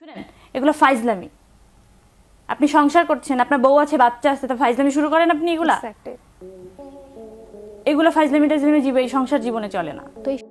শুনেন, এগুলো ফাইজলামি। আপনি সংসার করছেন, আপনার বউ আছে, বাচ্চা আছে, তা ফাইজলামি শুরু করেন আপনি। এগুলো ফাইজলামি টাইজলামি এই সংসার জীবনে চলে না।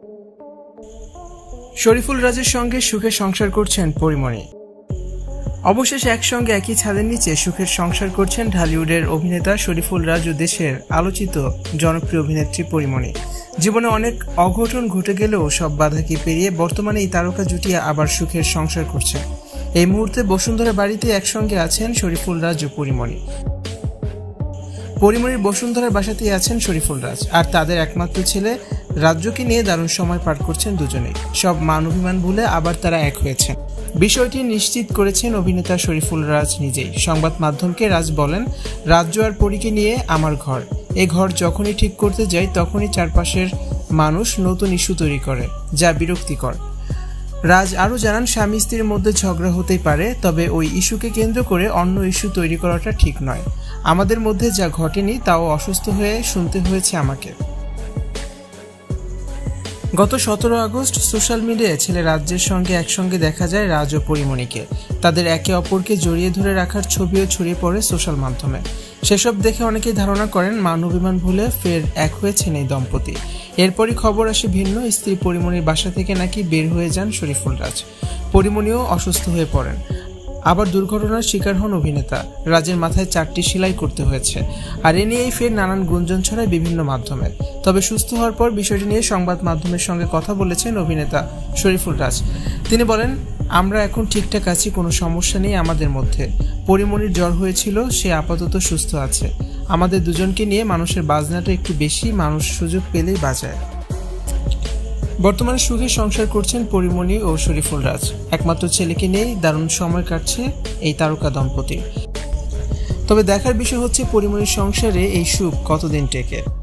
শরীফুল রাজের সঙ্গে সুখে সংসার করছেন পরিমণি। অবশেষে একসঙ্গে একই ছাদের নিচে সুখের সংসার করছেন ঢালিউডের অভিনেতা শরীফুল রাজ ও দেশের আলোচিত জনপ্রিয় অভিনেত্রী পরিমণি। জীবনে অনেক অঘটন ঘটে গেলেও সব বাধাকে পেরিয়ে বর্তমানে এই তারকা জুটি আবার সুখের সংসার করছে। এই মুহূর্তে বসুন্ধরা বাড়িতে একসঙ্গে আছেন শরীফুল রাজ ও পরিমণি। পরিমণির বসুন্ধরার বাসাতেই আছেন শরীফুল রাজ, আর তাদের একমাত্র ছেলে রাজ্যকে নিয়ে দারুণ সময় পার করছেন দুজনেই। সব মান অভিমান ভুলে আবার তারা এক হয়েছেন। বিষয়টি নিশ্চিত করেছেন অভিনেতা শরীফুল রাজ নিজেই। সংবাদ মাধ্যমকে রাজ বলেন, রাজ্য আর পরীকে নিয়ে আমার ঘর। এ ঘর যখনই ঠিক করতে যাই তখনই চারপাশের মানুষ নতুন ইস্যু তৈরি করে, যা বিরক্তিকর। রাজ আরও জানান, স্বামী স্ত্রীর মধ্যে ঝগড়া হতেই পারে, তবে ওই ইস্যুকে কেন্দ্র করে অন্য ইস্যু তৈরি করাটা ঠিক নয়। আমাদের মধ্যে যা ঘটেনি তাও অসুস্থ হয়ে শুনতে হয়েছে আমাকে। গত 17 আগস্ট সোশ্যাল মিডিয়ায় ছেলে রাজ্যের সঙ্গে একসঙ্গে দেখা যায় রাজ ও পরিমণিকে। তাদের একে অপরকে জড়িয়ে ধরে রাখার ছবিও ছড়িয়ে পড়ে সোশ্যাল মাধ্যমে। সেসব দেখে অনেকেই ধারণা করেন মান অভিমান ভুলে ফের এক হয়েছেন এই দম্পতি। এরপরই খবর আসে ভিন্ন, স্ত্রী পরিমণির বাসা থেকে নাকি বের হয়ে যান শরীফুল রাজ। পরিমণিও অসুস্থ হয়ে পড়েন। আবার দুর্ঘটনার শিকার হন অভিনেতা। রাজের মাথায় 4টি সেলাই করতে হয়েছে। আর এ নিয়েই ফের নানান গুঞ্জন ছড়ায় বিভিন্ন মাধ্যমে। তবে সুস্থ হওয়ার পর বিষয়টি নিয়ে সংবাদ মাধ্যমের সঙ্গে কথা বলেছেন অভিনেতা শরীফুল রাজ। তিনি বলেন, আমরা এখন ঠিকঠাক আছি, কোনো সমস্যা নেই আমাদের মধ্যে। পরিমণির জ্বর হয়েছিল, সে আপাতত সুস্থ আছে। আমাদের দুজনকে নিয়ে মানুষের বাজনাটা একটু বেশি, মানুষ সুযোগ পেলেই বাজায়। বর্তমানে সুখে সংসার করছেন পরিমণি ও শরীফুল রাজ। একমাত্র ছেলেকে নিয়েই দারুণ সময় কাটছে এই তারকা দম্পতি। তবে দেখার বিষয় হচ্ছে পরিমণির সংসারে এই সুখ কতদিন টেকে।